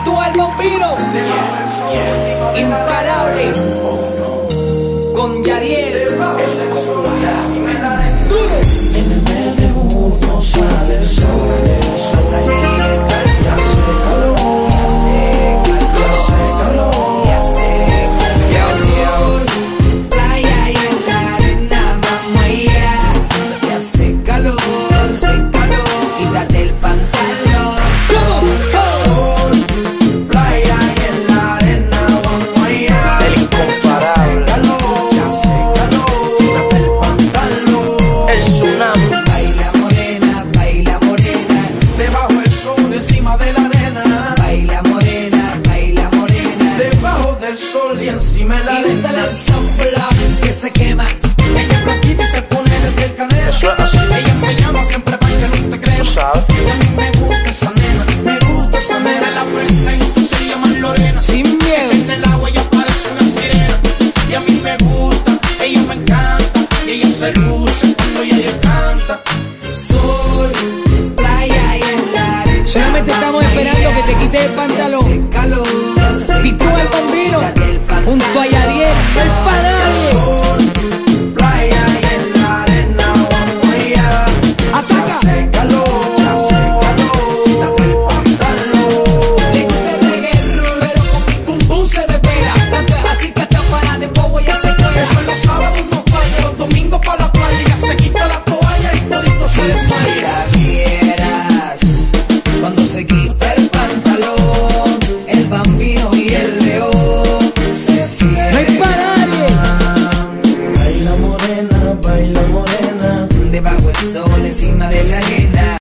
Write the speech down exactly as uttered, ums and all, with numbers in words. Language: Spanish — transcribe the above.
Titúa el Bambino, imparable, con Yadiel. En el mes de junio sale el sol, Va a salir el calzado, y hace calor, y hace calor. Playa y en la arena vamos allá, y hace calor, hace calor, quítate el pantalón. sol, playa y en la arena vamos allá. El incomparable, calor, ya hace calor, quítate el pantalón. El tsunami, Baila morena, baila morena, debajo el sol, encima de la arena. baila morena, baila morena. Debajo del sol y encima de la Y úntale arena. el sunblock que se quema. Ella es blanquita y se pone de piel canela. Eso es así. Ella me llama siempre para que no te creas. Tú sabes. Y a mí me gusta esa nena, me gusta esa nena. La puerta y tú se llama Lorena. Sin miedo. En el agua ella parece una sirena. Y a mí me gusta, ella me encanta. Y ella se luce cuando ella canta. Sol, playa y en la arena. Solamente estamos esperando que te quites el pantalón. Hace calor, hace Titúa el calor, Bambino, quítate el pantalón. junto a Yadiel, el parable. Sol, playa y en la arena vamos allá. Ataca. Hace calor, hace calor, quítate el pantalón. Le gusta el reggae, pero con mi pum pum se despega. Tanto es así que hasta para de bobo ya se juega. Eso en los sábados no falla, los domingos pa' la playa. Ella se quita la toalla y todito se desmaya. Si la vieras cuando se quita el pantalón, el Bambino y el león se cierran. No hay parable. Baila morena, baila morena. Debajo el sol, encima de la arena.